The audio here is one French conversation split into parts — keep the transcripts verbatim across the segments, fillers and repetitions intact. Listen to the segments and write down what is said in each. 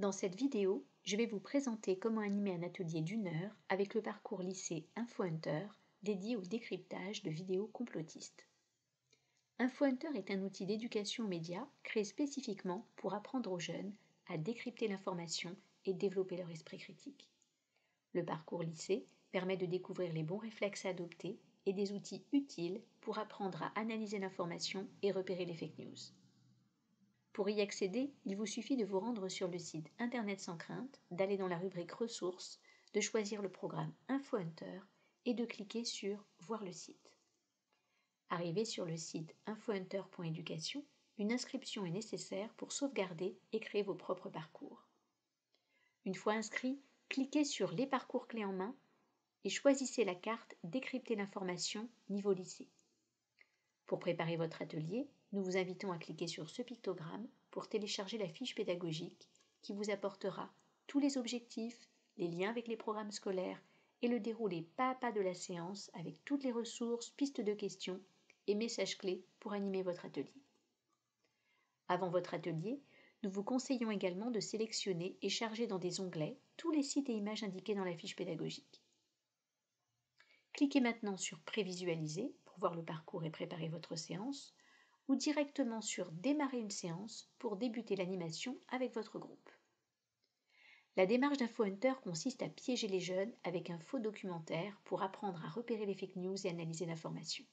Dans cette vidéo, je vais vous présenter comment animer un atelier d'une heure avec le parcours lycée InfoHunter dédié au décryptage de vidéos complotistes. InfoHunter est un outil d'éducation aux médias créé spécifiquement pour apprendre aux jeunes à décrypter l'information et développer leur esprit critique. Le parcours lycée permet de découvrir les bons réflexes à adopter et des outils utiles pour apprendre à analyser l'information et repérer les fake news. Pour y accéder, il vous suffit de vous rendre sur le site Internet sans crainte, d'aller dans la rubrique Ressources, de choisir le programme InfoHunter et de cliquer sur Voir le site. Arrivé sur le site infohunter point éducation, une inscription est nécessaire pour sauvegarder et créer vos propres parcours. Une fois inscrit, cliquez sur Les parcours clés en main et choisissez la carte Décrypter l'information niveau lycée. Pour préparer votre atelier, nous vous invitons à cliquer sur ce pictogramme pour télécharger la fiche pédagogique qui vous apportera tous les objectifs, les liens avec les programmes scolaires et le déroulé pas à pas de la séance avec toutes les ressources, pistes de questions et messages clés pour animer votre atelier. Avant votre atelier, nous vous conseillons également de sélectionner et charger dans des onglets tous les sites et images indiqués dans la fiche pédagogique. Cliquez maintenant sur Prévisualiser pour voir le parcours et préparer votre séance, ou directement sur Démarrer une séance pour débuter l'animation avec votre groupe. La démarche d'InfoHunter consiste à piéger les jeunes avec un faux documentaire pour apprendre à repérer les fake news et analyser l'information.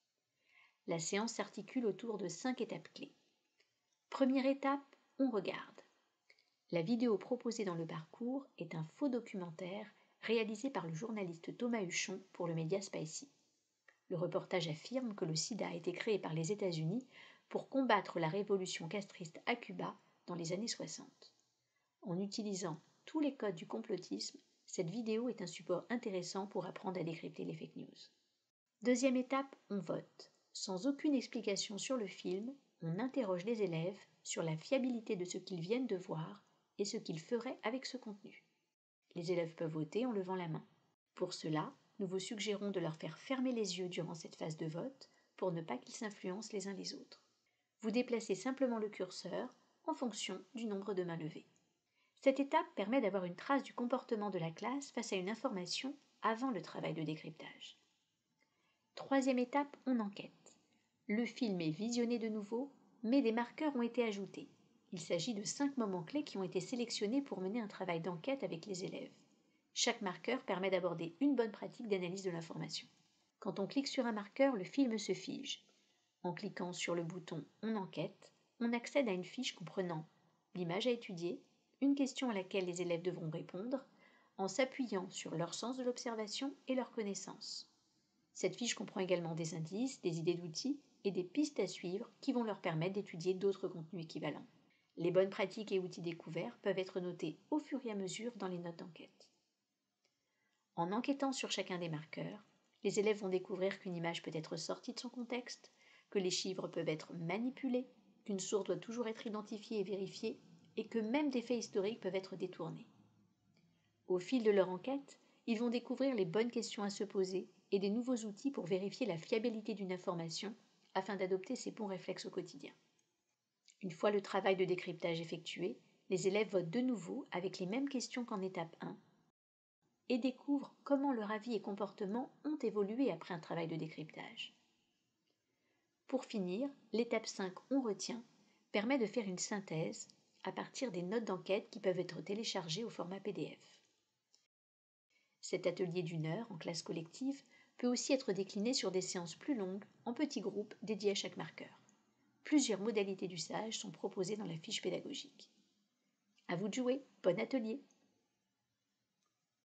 La séance s'articule autour de cinq étapes clés. Première étape, on regarde. La vidéo proposée dans le parcours est un faux documentaire réalisé par le journaliste Thomas Huchon pour le média Spicy. Le reportage affirme que le sida a été créé par les États-Unis pour combattre la révolution castriste à Cuba dans les années soixante. En utilisant tous les codes du complotisme, cette vidéo est un support intéressant pour apprendre à décrypter les fake news. Deuxième étape, on vote. Sans aucune explication sur le film, on interroge les élèves sur la fiabilité de ce qu'ils viennent de voir et ce qu'ils feraient avec ce contenu. Les élèves peuvent voter en levant la main. Pour cela, nous vous suggérons de leur faire fermer les yeux durant cette phase de vote pour ne pas qu'ils s'influencent les uns les autres. Vous déplacez simplement le curseur en fonction du nombre de mains levées. Cette étape permet d'avoir une trace du comportement de la classe face à une information avant le travail de décryptage. Troisième étape, on enquête. Le film est visionné de nouveau, mais des marqueurs ont été ajoutés. Il s'agit de cinq moments clés qui ont été sélectionnés pour mener un travail d'enquête avec les élèves. Chaque marqueur permet d'aborder une bonne pratique d'analyse de l'information. Quand on clique sur un marqueur, le film se fige. En cliquant sur le bouton « On enquête », on accède à une fiche comprenant l'image à étudier, une question à laquelle les élèves devront répondre, en s'appuyant sur leur sens de l'observation et leurs connaissances. Cette fiche comprend également des indices, des idées d'outils et des pistes à suivre qui vont leur permettre d'étudier d'autres contenus équivalents. Les bonnes pratiques et outils découverts peuvent être notés au fur et à mesure dans les notes d'enquête. En enquêtant sur chacun des marqueurs, les élèves vont découvrir qu'une image peut être sortie de son contexte, que les chiffres peuvent être manipulés, qu'une source doit toujours être identifiée et vérifiée, et que même des faits historiques peuvent être détournés. Au fil de leur enquête, ils vont découvrir les bonnes questions à se poser et des nouveaux outils pour vérifier la fiabilité d'une information afin d'adopter ces bons réflexes au quotidien. Une fois le travail de décryptage effectué, les élèves votent de nouveau avec les mêmes questions qu'en étape un et découvrent comment leur avis et comportement ont évolué après un travail de décryptage. Pour finir, l'étape cinq « On retient » permet de faire une synthèse à partir des notes d'enquête qui peuvent être téléchargées au format P D F. Cet atelier d'une heure en classe collective peut aussi être décliné sur des séances plus longues en petits groupes dédiés à chaque marqueur. Plusieurs modalités d'usage sont proposées dans la fiche pédagogique. À vous de jouer, bon atelier!